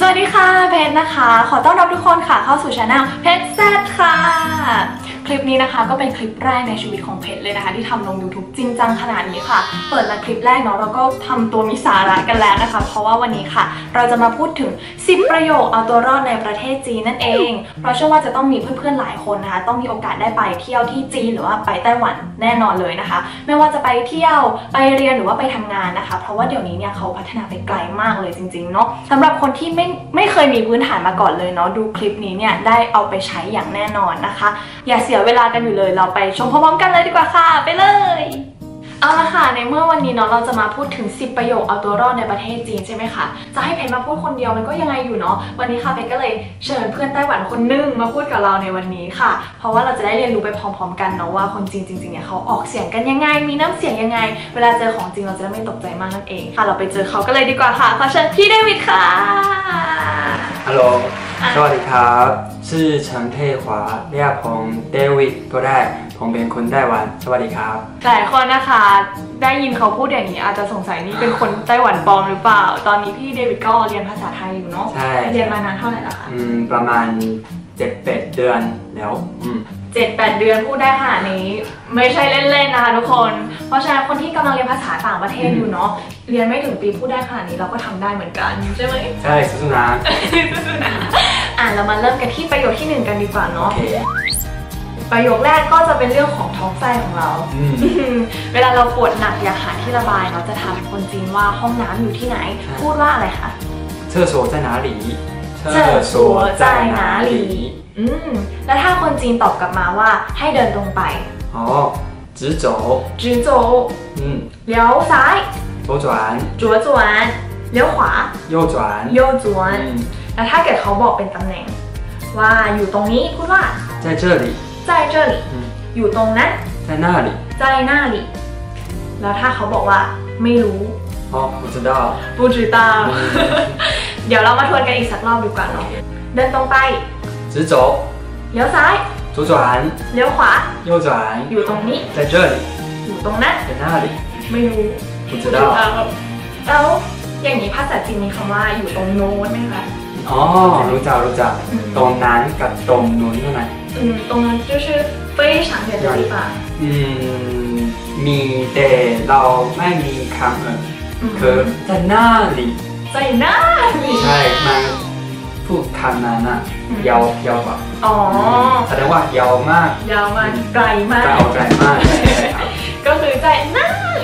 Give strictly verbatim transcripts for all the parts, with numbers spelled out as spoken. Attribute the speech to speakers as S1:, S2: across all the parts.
S1: วัสดีค่ะเพชรนะคะขอต้อนรับทุกคนค่ะเข้าสู่ช่องเพชรแซดค่ะคลิปนี้นะคะก็เป็นคลิปแรกในชีวิตของเพชรเลยนะคะที่ทำลง ยูทูบ จริงจังขนาดนี้ค่ะเปิดมาคลิปแรกเนาะเราก็ทำตัวมีสาระกันแล้วนะคะเพราะว่าวันนี้ค่ะเราจะมาพูดถึงสิบประโยคเอาตัวรอดในประเทศจีนนั่นเองเพราะเชื่อว่าจะต้องมีเพื่อนๆหลายคนนะคะต้องมีโอกาสได้ไปเที่ยวที่จีนหรือว่าไปไต้หวันแน่นอนเลยนะคะไม่ว่าจะไปเที่ยวไปเรียนหรือว่าไปทำงานนะคะเพราะว่าเดี๋ยวนี้เนี่ยเขาพัฒนาไปไกลมากเลยจริงๆเนาะสำหรับคนที่ไม่ไม่เคยมีพื้นฐานมาก่อนเลยเนาะดูคลิปนี้เนี่ยได้เอาไปใช้อย่างแน่นอนนะคะอย่าเสียเวลากันอยู่เลยเราไปชมพร้อมๆกันเลยดีกว่าค่ะไปเลยเอาละค่ะในเมื่อวันนี้เนาะเราจะมาพูดถึงสิบประโยคเอาตัวรอดในประเทศจีนใช่ไหมคะจะให้เพชรมาพูดคนเดียวมันก็ยังไงอยู่เนาะวันนี้ค่ะเพชรก็เลยเชิญเพื่อนไต้หวันคนนึงมาพูดกับเราในวันนี้ค่ะเพราะว่าเราจะได้เรียนรู้ไปพร้อมๆกันเนาะว่าคนจีนจริงๆเนี่ยเขาออกเสียงกันยังไงมีน้ำเสียงยังไงเวลาเจอของจริงเราจะได้ไม่ตกใจมากนั่นเองค่ะเราไปเจอเขากันเลยดีกว่าค่ะขอเชิญพี่เดวิดค่ะ
S2: ฮัลโหลสวัสดีครับชื่อเฉิงเทขวาเรียกผมเดวิดก็ได้ผมเป็นคนไต้หวันสวัสดีครับ
S1: หลายคนนะคะได้ยินเขาพูดอย่างนี้อาจจะสงสัยนี่เป็นคนไต้หวันปลอมหรือเปล่าตอนนี้พี่เดวิดก็เรียนภาษาไทยอยู่เนาะ
S2: ใช่
S1: เรียนมานานเท่าไหร่แล้วคะ
S2: อืมประมาณเจ็ดแปดเดือนแล้วอืม
S1: เจ็ดแปดเดือนพูดได้ขนาดนี้ไม่ใช่เล่นๆนะคะทุกคนเพราะฉะนั้นคนที่กำลังเรียนภาษาต่างประเทศอยู่เนาะเรียนไม่ถึงปีพูดได้ขนาดนี้เราก็ทำได้เหมือนกันใช่ไหม
S2: ใช่สู้ๆนะ
S1: สู้ๆนะอ่ะเรามาเริ่มกันที่ประโยคที่หนึ่งกันดีกว่าเนาะ
S2: okay.
S1: ประโยคแรกก็จะเป็นเรื่องของท้องไส้ของเรา เวลาเราปวดหนักอยากหาที่ระบายเราจะถามคนจีนว่าห้องน้ำอยู่ที่ไหนพูดว่าอะไรคะ
S2: 厕所在哪里
S1: 厕所在哪里อืมแล้วถ้าคนจีนตอบกลับมาว่าให้เดินตรงไป
S2: อ๋อ直走
S1: 直走
S2: อืม
S1: เลี้ยวซ้าย
S2: 左转
S1: 左转เลี้ยวขวา
S2: 右转
S1: 右转แล้วถ้าเกิดเขาบอกเป็นตำแหน่งว่าอยู่ตรงนี้พูดว่า
S2: 在这里
S1: 在这里อยู่ตรงนั้น
S2: 在那里
S1: 在那里แล้วถ้าเขาบอกว่าไม่รู้
S2: อ๋อ不知道
S1: 不知道เดี๋ยวเรามาทวนกันอีกสักรอบดีกว่าเนาะเดินตรงไป
S2: 直走
S1: เลี้ยวซ้าย
S2: 左转
S1: เลี้ยวขวา
S2: 右转
S1: อยู่ตรงนี้
S2: 在这里
S1: อยู่ตรงนั้น
S2: 在那里
S1: ไม่รู้
S2: 不知道
S1: แล้วอย่างนี้ภาษาจีนมีคำว่าอยู่ตรงโน้นไหมคะ
S2: อ๋อรู้จักรู้จักตรงนั้นกับตรงนู้นเท่านั้น
S1: อืมตรงนั้น就是非常远的地方
S2: อืมมีแต่เราไม่มีคำอื่นคือ在那里
S1: 在那里
S2: ใช่มันพูดคำนั้นอะยาวยาวกว่า
S1: อ๋อ
S2: แสดงว่ายาวมาก
S1: ยาวมากไกลมาก
S2: ไกลมาก
S1: ก็คือ在那里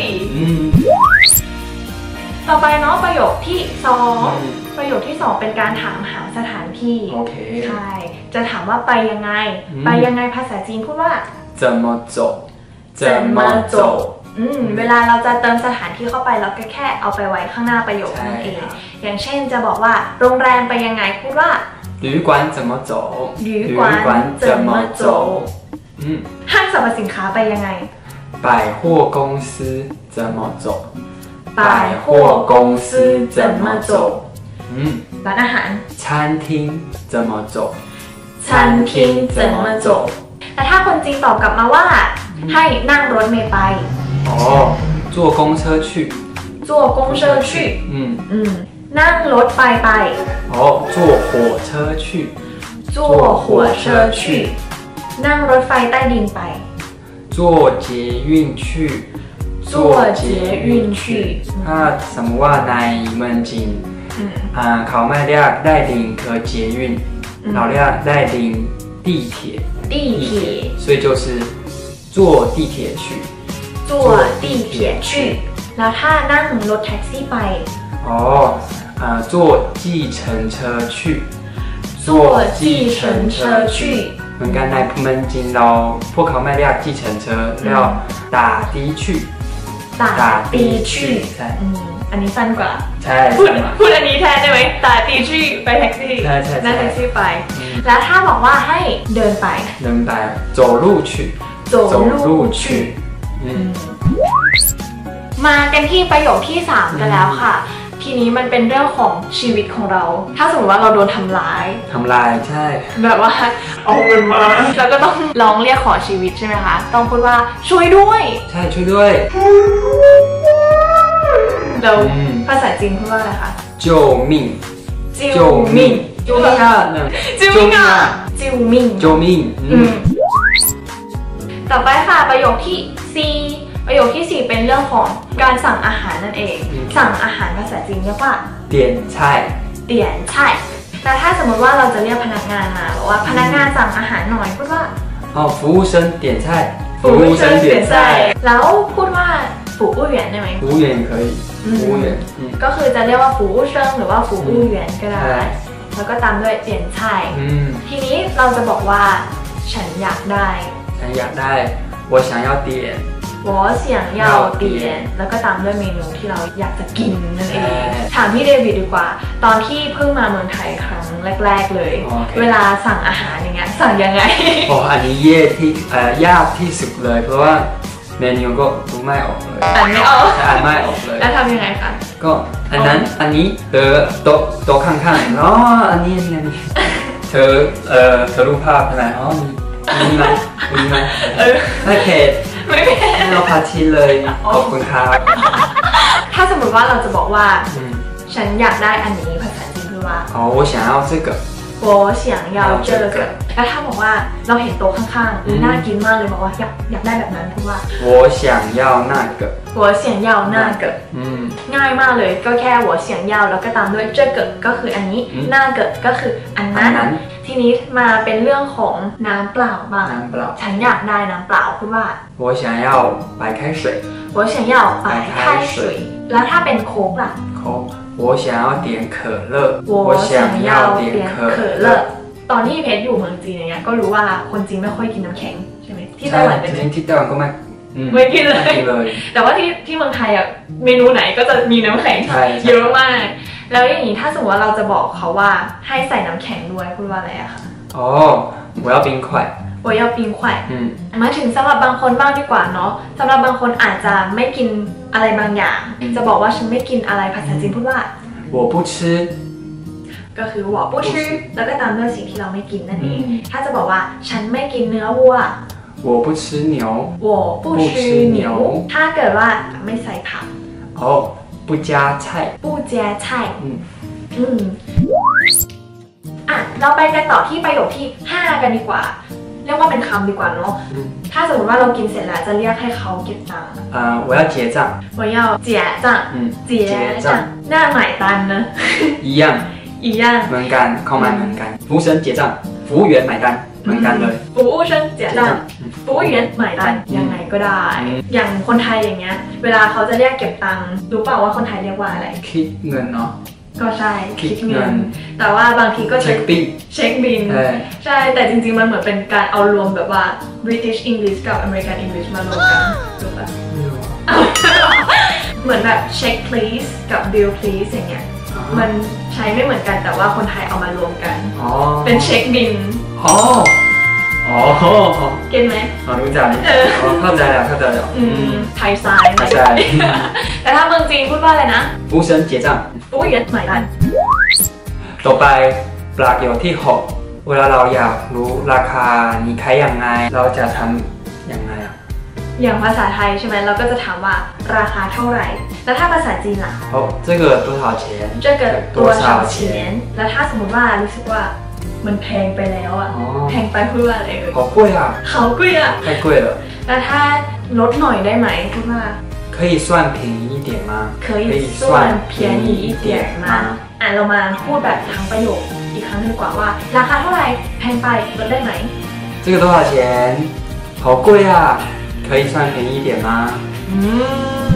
S1: ต่อไปเนาะประโยคที่สองประโยคที่สองเป็นการถามหาสถานที่
S2: โอเค
S1: ใช่จะถามว่าไปยังไงไปยังไงภาษาจีนพูดว่า
S2: 怎么走
S1: 怎么走อืมเวลาเราจะเติมสถานที่เข้าไปเราก็แค่เอาไปไว้ข้างหน้าประโยคนั่นเองอย่างเช่นจะบอกว่าโรงแรมไปยังไงพูดว่า
S2: 旅馆怎么走
S1: 旅馆怎么走ห้างสรรพสินค้าไปยังไง
S2: 百货公司怎么走
S1: 百货公司怎么走
S2: อืม
S1: ร้านอาหาร
S2: 餐厅怎么走
S1: 餐厅怎么走แต่ถ้าคนจีนตอบกลับมาว่าให้นั่งรถเมล์ไป
S2: อ๋อ坐公车去
S1: 坐公车去
S2: อืม
S1: อืมนั่งรถไฟไป
S2: อ๋อ坐火车去
S1: 坐火车去นั่งรถไฟใต้ดินไป
S2: 坐捷运去
S1: 坐捷运去
S2: ถ้าสมมติว่าในเมืองจีนเขาไม่เรียกได้ดินคือ捷运เราเรียกได้ดิน地铁
S1: 地铁
S2: 所以就是坐地铁去
S1: 坐地铁去แล้วถ้านั่งรถแท็กซี่ไป
S2: อ๋อ坐计程车去
S1: 坐计程车去
S2: เหมือนกันในเมืองจีนเราพวกเขาไม่เรียก计程车เรียก打的去
S1: 打的去
S2: ใช่
S1: อันนี้สั้นกว่า
S2: ใช่
S1: พูดพูดอันนี้แทนได้ไหม打的去ไปแท็กซี่
S2: ใช่ใช่
S1: นั่งแท็กซี่ไปแล้วถ้าบอกว่าให้เดินไป
S2: เดินไป走路去
S1: 走路去มากันที่ประโยคที่สามกันแล้วค่ะทีนี้มันเป็นเรื่องของชีวิตของเราถ้าสมมติว่าเราโดนทำร้าย
S2: ทำลายใช่
S1: แบบว่าเอาเงินมาแล้วก็ต้องร้องเรียกขอชีวิตใช่ไหมคะต้องพูดว่าช่วยด้วย
S2: ใช่ช่วยด้วย
S1: เราภาษาจีนพูดว่าอะไรคะ
S2: 救命
S1: จิวมิง
S2: 救命啊呢
S1: จิวมิงอ่ะจิวมิง
S2: 救命
S1: อืมต่อไปค่ะประโยคที่สี่ประโยคที่สี่เป็นเรื่องของการสั่งอาหารนั่นเอง สั่งอาหารภาษาจีนเรียกว่า
S2: 点菜
S1: 点菜แต่ถ้าสมมติว่าเราจะเรียกพนักงานมาบอกว่าพนักงานสั่งอาหารหน่อยพูดว่า
S2: อ๋อ服务生点菜
S1: 服务生点菜แล้วพูดว่า服务员ได้ไหม
S2: 服务员可以服务员
S1: ก็คือจะเรียกว่า服务生หรือว่า服务员ก็ได้แล้วก็ตามด้วย点菜ทีนี้เราจะบอกว่าฉันอยากได้
S2: ฉันอยากได้我想要点
S1: 我想要点แล้วก็ตามด้วยเมนูที่เราอยากจะกินนั่นเองถามพี่เดวิดดีกว่าตอนที่เพิ่งมาเมืองไทยครั้งแรกๆเลยเวลาสั่งอาหารอย่างเงี้ยสั่งยังไง
S2: โอ้อันนี้เย่ที่เอ่อยากที่สุดเลยเพราะว่าเมนูก็ดูไม่ออกเลย
S1: อ่านไม่ออก
S2: อ่านไม่ออกเลย
S1: แล้วทำยังไงคะ
S2: ก็อันนั้นอันนี้เธอโต๊ะโต๊ะข้างๆอ๋ออันนี้อันนี้เธอเอ่อเธอรูปภาพอะไรอ๋อมีไหมมีไหมไม่เผ็ด
S1: ไม่เผ็ด
S2: เราพาชิมเลยขอบคุณครับ
S1: ถ้าสมมติว่าเราจะบอกว่าฉันอยากได้อันนี้ภาษาจีนคือว่า
S2: อ๋อ我想要这个
S1: 我想要这个แล้วถ้าบอกว่าเราเห็นโต๊ะข้างๆน่ากินมากเลยบอกว่าอยากอยากได้แบบนั้นพูดว่า
S2: 我想要那个
S1: 我想要那个ง่ายมากเลยก็แค่我想要แล้วก็ตามด้วย这个ก็คืออันนี้那个ก็คืออันนั้นทีนี้มาเป็นเรื่องของน้ำเปล่าบ้างฉันอยากได้น้ำเปล่าพูดว่า
S2: 我想要白开水
S1: 我想要白开水แล้วถ้าเป็นโค้กล่ะ
S2: โค้ก我想要点可乐
S1: 我想要点可乐ตอนที่เพชรอยู่เมืองจีนอย่างเงี้ยก็รู้ว่าคนจีนไม่ค่อยกินน้ำแข็งใช่ไหมที่ไต้หวันเป็นไหม
S2: ที่ไต้หวันก็ไม่
S1: ไม่กินเลยแต่ว่าที่ที่เมืองไทยอ่ะเมนูไหนก็จะมีน้ำแข็งเยอะมากแล้วอย่างนี้ถ้าสมมติว่าเราจะบอกเขาว่าให้ใส่น้ำแข็งด้วยพูดว่าอะไรอะคะ
S2: อ๋อ我要冰块
S1: 我要冰块มาถึงสำหรับบางคนบ้างดีกว่าเนาะสำหรับบางคนอาจจะไม่กินอะไรบางอย่างจะบอกว่าฉันไม่กินอะไรภาษาจีนพูดว่า
S2: 我不吃
S1: ก็คือ我不吃แล้วก็ตามด้วยสิ่งที่เราไม่กินนั่นเองถ้าจะบอกว่าฉันไม่กินเนื้อวัว
S2: 我不吃牛
S1: 我不吃牛ถ้าเกิดว่าไม่ใส่ผัก
S2: อ๋อ不加菜
S1: 不加菜อืมอืมอ่ะเราไปกันต่อที่ประโยคที่ห้ากันดีกว่าเรียกว่าเป็นคำดีกว่าเนาะถ้าสมมติว่าเรากินเสร็จแล้วจะเรียกให้เขาเก็บตังค์
S2: อ่า我要结账
S1: 我要结账结账หน้าหมายตันนะ
S2: 一样
S1: 一样
S2: เหมือนกันเข้ามาเหมือนกัน服务生结账服务员买单เหมือนกันเลย
S1: 服务生结账服务员买单ยังไงก็ได้อย่างคนไทยอย่างเงี้ยเวลาเขาจะเรียกเก็บตังค์รู้เปล่าว่าคนไทยเรียกว่าอะไร
S2: คิดเงินเนาะ
S1: ก็ใช่คิดเงินแต่ว่าบางทีก็
S2: เช็คบิน
S1: เช็คบินใช่แต่จริงๆมันเหมือนเป็นการเอารวมแบบว่า British English กับ American English มารวมกันถูกปะเหมือนแบบ check please กับ bill please อย่างเงี้ยมันใช้ไม่เหมือนกันแต่ว่าคนไทยเอามารวมกันเป็นเช็คบิน
S2: อ๋ออ๋อ
S1: เก็ตไหม
S2: อ๋อรู้จักเข้าใจแล้วเข้าใจแล้ว
S1: ไทยซ้าย
S2: ใช่
S1: แต่ถ้าเมืองจีนพูดว่าอะไรนะ
S2: 服务生结账
S1: 服务员买单
S2: ต่อไปประโยคที่หกเวลาเราอยากรู้ราคานี้ขายยังไงเราจะทำยังไงอ่ะ
S1: อย่างภาษาไทยใช่ไหมเราก็จะถามว่าราคาเท่าไหร่แล้วถ้าภาษาจีนล่ะ
S2: 哦这个多少钱
S1: 这个多少钱แล้วถ้าสมมติว่ารู้สึกว่ามันแพงไปแล้วอ่ะแพงไปพูดว่าอะไรเอ่ย
S2: 好贵啊
S1: 好贵啊
S2: 太贵了
S1: แล้วถ้าลดหน่อยได้ไหมพูดว่า
S2: 可以算便宜一点吗
S1: 可以算便宜一点吗อ่ะเรามาพูดแบบทั้งประโยคอีกครั้งนึงดีกว่าว่าราคาเท่าไหร่แพงไปลดได้ไหม
S2: 这个多少钱好贵啊可以算便宜一点吗
S1: อืม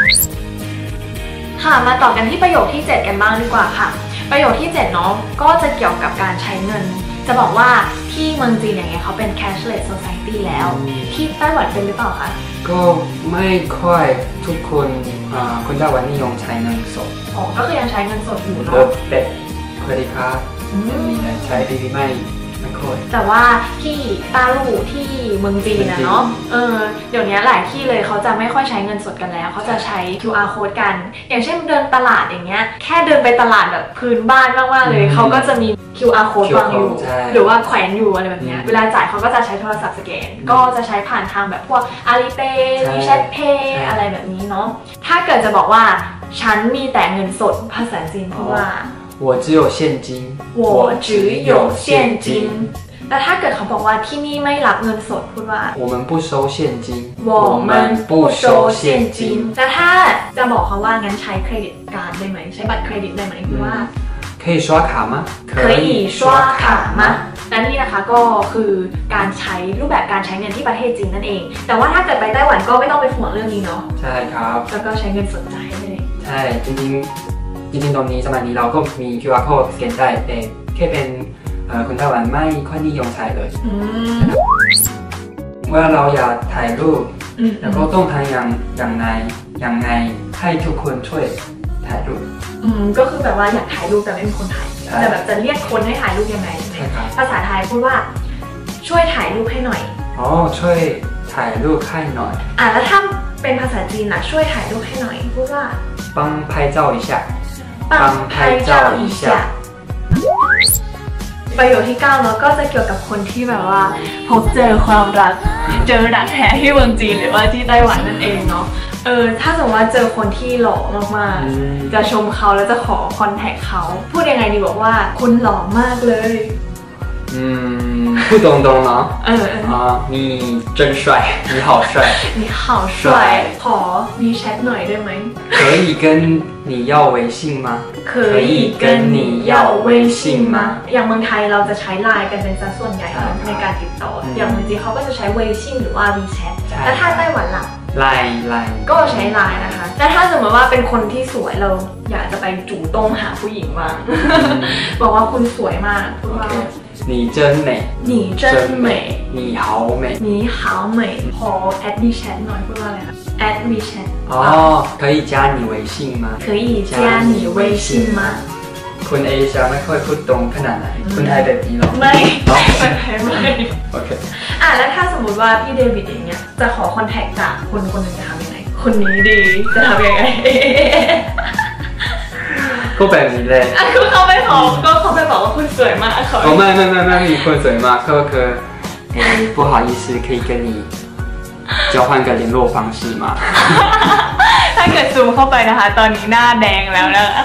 S1: ค่ะมาต่อกันที่ประโยคที่เจ็ดกันบ้างดีกว่าค่ะประโยคที่เจ็ดเนาะก็จะเกี่ยวกับการใช้เงินจะบอกว่าที่เมืองจีนอย่างเงี้ยเขาเป็น cashless society แล้วที่ไต้หวันเป็นหรือเปล่าคะ
S2: ก็ไม่ค่อยทุกคนคนไต้หวันนิยมใช้เงินสด
S1: อ๋อก็คือยังใช้เงินสดอยู่เนาะ
S2: แต่เครดิตการ์ดใช้ดีไม่
S1: แต่ว่าที่ต้าลู่ที่เมืองจีนนะเนาะเออเดี๋ยวนี้หลายที่เลยเขาจะไม่ค่อยใช้เงินสดกันแล้วเขาจะใช้ คิว อาร์ code กันอย่างเช่นเดินตลาดอย่างเงี้ยแค่เดินไปตลาดแบบพื้นบ้านมากๆเลยเขาก็จะมี คิว อาร์ code วางอยู่หรือว่าแขวนอยู่อะไรแบบเนี้ยเวลาจ่ายเขาก็จะใช้โทรศัพท์สแกนก็จะใช้ผ่านทางแบบพวก Alipay มีแชทเพย์อะไรแบบนี้เนาะถ้าเกิดจะบอกว่าฉันมีแต่เงินสดภาษาจีนพูดว่า
S2: 我只有现金
S1: 我只有现金แล้วถ้าเกิดเขาบอกว่าที่นี่ไม่รับเงินสดพูดว่า
S2: 我们不收现金
S1: 我们不收现金แล้วถ้าจะบอกเขาว่างั้นใช้เครดิตการ์ดได้ไหมใช้บัตรเครดิตได้ไหมคือว่า
S2: 可以刷卡吗
S1: 可以刷卡吗และนี่นะคะก็คือการใช้รูปแบบการใช้เงินที่ประเทศจีนนั่นเองแต่ว่าถ้าเกิดไปไต้หวันก็ไม่ต้องไปห่วงเรื่องนี้เนาะ
S2: ใช่ครับ
S1: แล้วก็ใช้เงินสดจ่ายเลย
S2: ใช่จริงๆจริงๆตรงนี้สมัยนี้เราก็มี คิว อาร์ code สแกนได้แต่แค่เป็นคนไต้หวันไม่ค่อยนิยมใช้เลยเมื่อเราอยากถ่ายรูปแล้วก็ต้องทำอย่างอย่างไรอย่างไงให้ทุกคนช่วยถ่ายรูป
S1: ก็คือแบบว่าอยากถ่ายรูปแต่ไม่มีคนถ่ายแต่แบบจะเรียกคนให้ถ่ายรูปยังไงใช่ไหมภาษาไทยพูดว่าช่วยถ่ายรูปให้หน่อย
S2: อ๋อช่วยถ่ายรูปให้หน่อย
S1: อ่ะแล้วถ้าเป็นภาษาจีนล่ะช่วยถ่ายรูปให้หน่อยพูดว่า
S2: 帮拍照一下
S1: 帮拍照一下ประโยคที่เก้าเนาะก็จะเกี่ยวกับคนที่แบบว่าพบเจอความรักเจอรักแท้ที่เมืองจีนหรือว่าที่ไต้หวันนั่นเองเนาะเออถ้าสมมติว่าเจอคนที่หล่อมากๆจะชมเขาแล้วจะขอคอนแทคเขาพูดยังไงดีบอกว่าคุณหล่อมากเลย
S2: อืม不懂懂เนาะ
S1: เออ
S2: 啊你真帅你好帅
S1: 你好帅ขอมีแชทหน่อยได้ไหม
S2: 可以跟你要微信吗
S1: 可以跟你要微信吗อย่างเมืองไทยเราจะใช้ไลน์กันเป็นสัดส่วนใหญ่ในการติดต่ออย่างเมืองจีนเขาก็จะใช้เวซิ่งหรือว่า WeChat แล้วถ้าไต้หวันล่ะ
S2: ไลน์ไลน์
S1: ก็ใช้ไลน์นะคะแต่ถ้าสมมติว่าเป็นคนที่สวยเราอยากจะไปจู่ต้งหาผู้หญิงบ้างบอกว่าคุณสวยมากพูดว่า
S2: 你真美
S1: 你真美
S2: 你好美
S1: 你好美ขอแอด WeChat หน่อยพูดว่าอะไรคะแอด WeChat
S2: อ๋อ可以加你微信吗
S1: 可以加你微信吗
S2: คุณเอชาไม่ค่อยพูดตรงขนาดไหนคุณไอแบบนี้หรอ
S1: ไม่ไม่ไม่
S2: โอเค
S1: อ่ะแล้วถ้าสมมติว่าพี่เดวิดอย่างเงี้ยจะขอคอนแทคจากคนคนหนึ่งจะทำยังไงคนนี้ดีจะทำยังไง
S2: ก็แบบนี้เลย
S1: อ่ะคือเขาไปขอก็เขาไปบอกว่าคุณสวยมากเขา
S2: ไม่ไม่ไม่ไม่มีคนสวยมากก็คือ不好意思可以跟你交换个联络方式吗
S1: ถ้าเกิดซูมเข้าไปนะคะตอนนี้หน้าแดงแล้วนะคะ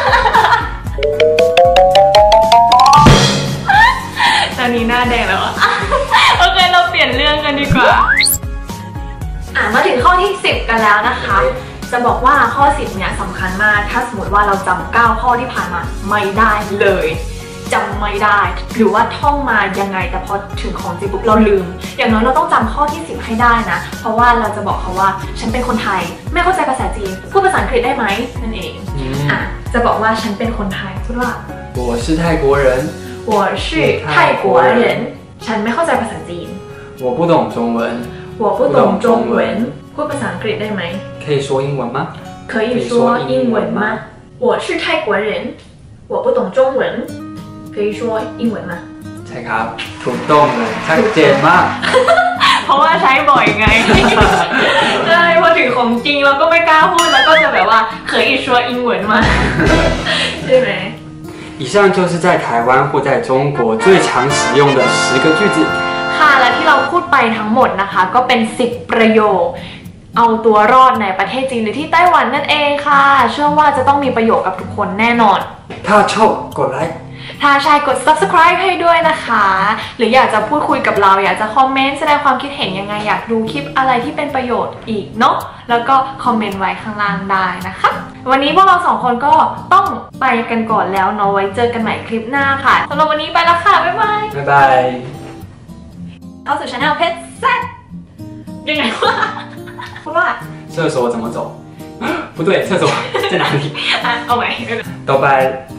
S1: ตอนนี้หน้าแดงแล้วอ่ะโอเคเราเปลี่ยนเรื่องกันดีกว่าอ่ะมาถึงข้อที่สิบกันแล้วนะคะจะบอกว่าข้อสิบเนี่ยสำคัญมากถ้าสมมติว่าเราจำเก้าข้อที่ผ่านมาไม่ได้เลยจำไม่ได้หรือว่าท่องมายังไงแต่พอถึงของจริงปุ๊บเราลืมอย่างน้อยเราต้องจำข้อที่สิบให้ได้นะเพราะว่าเราจะบอกเขาว่าฉันเป็นคนไทยไม่เข้าใจภาษาจีนพูดภาษาอังกฤษได้ไหมนั่นเองอ่ะจะบอกว่าฉันเป็นคนไทยพูดว่า
S2: 我是泰国人
S1: 我是泰国人ฉันไม่เข้าใจภาษาจีน
S2: 我不懂中文
S1: 我不懂中文พูดภาษาอังกฤษได้ไหม
S2: 可以说英文吗
S1: 可以说英文吗我是泰国人我不懂中文可以说英文吗
S2: ใช่ครับถูกต้องเลยชัดเจนมาก
S1: เพราะว่าใช้บ่อยไงใช่พอถึงของจริงเราก็ไม่กล้าพูดแล้วก็จะแบบว่า可以说英文吗ใช่ไหม
S2: 以上就是在台湾或在中国最常使用的十个句子
S1: ค่ะและที่เราพูดไปทั้งหมดนะคะก็เป็นสิบประโยคเอาตัวรอดในประเทศจีนหรือที่ไต้หวันนั่นเองค่ะเชื่อว่าจะต้องมีประโยชน์กับทุกคนแน่นอน
S2: ถ้าชอบกดไลค์
S1: ถ้าใช่กด ซับสไครบ์ ให้ด้วยนะคะหรืออยากจะพูดคุยกับเราอยากจะคอมเมนต์แสดงความคิดเห็นยังไงอยากดูคลิปอะไรที่เป็นประโยชน์อีกเนาะแล้วก็คอมเมนต์ไว้ข้างล่างได้นะคะวันนี้พวกเราสองคนก็ต้องไปกันก่อนแล้วเนาะไว้เจอกันใหม่คลิปหน้าค่ะสำหรับวันนี้ไปแล้วค่ะบ๊ายบาย
S2: บ๊ายบาย
S1: เข้าสู่ช่องเพชรแซ่บยังไงวะพูดว่า
S2: 厕所怎么走不对厕所在哪里
S1: อ่ะเอาใหม่
S2: ต่อไป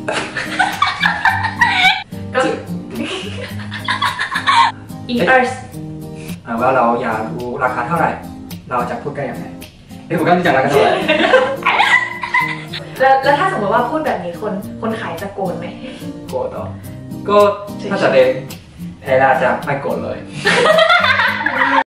S1: ก็อีเอร์ส
S2: ว่าเราอยากรู้ราคาเท่าไหร่เราจะพูดกันยังไงเฮ้ยผมก็ไม่จังราคาเท่าไหร่
S1: แล้วแล้วถ้าสมมติว่าพูดแบบนี้คนคนขายจะโกรธไหม
S2: โกรธต่อก็ถ้าจะเด็กแพร่จะไม่โกรธเลย